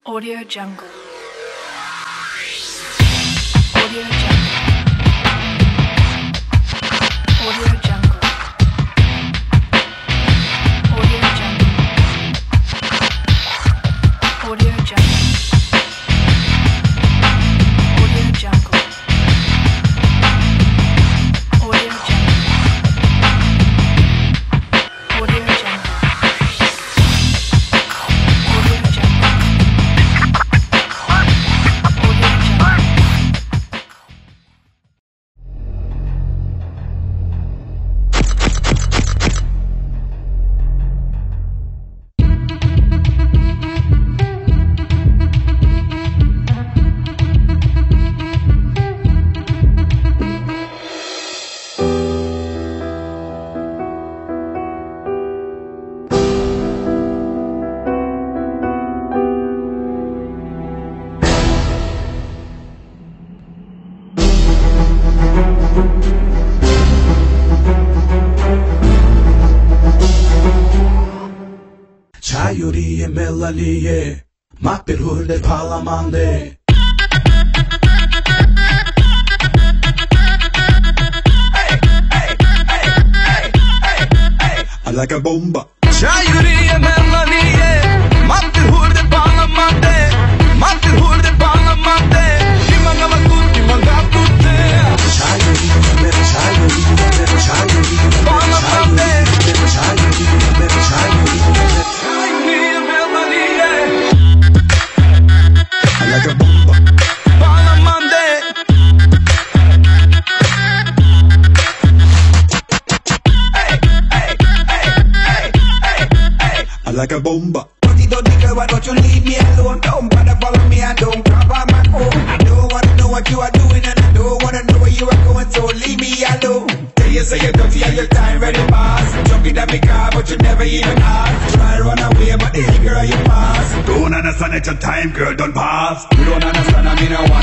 Audio Jungle. Audio Jungle. Audio Jungle. Audio Jungle. Audio Jungle. Audio Jungle. Audio Jungle. Audio Jungle. 자유리의 멜라리에 맛빛 훌대 팔라만데 I like a bomba 자유리의 멜라리에 맛빛 훌대 팔라만데 맛빛 훌대 팔라만데 희망과 희망 가쁘대 자유리의 I like a bomba 팔라만데 I like a bomba Don't nigga, why don't you leave me alone? Don't bother follow me and don't cover my own. I don't wanna know what you are doing and I don't wanna know where you are going, so leave me alone. Tell you say you're dirty and your time ready pass. Jumping at me car but you never even ask. Try run away but the girl you pass. Don't understand that your time girl don't pass You don't understand I mean I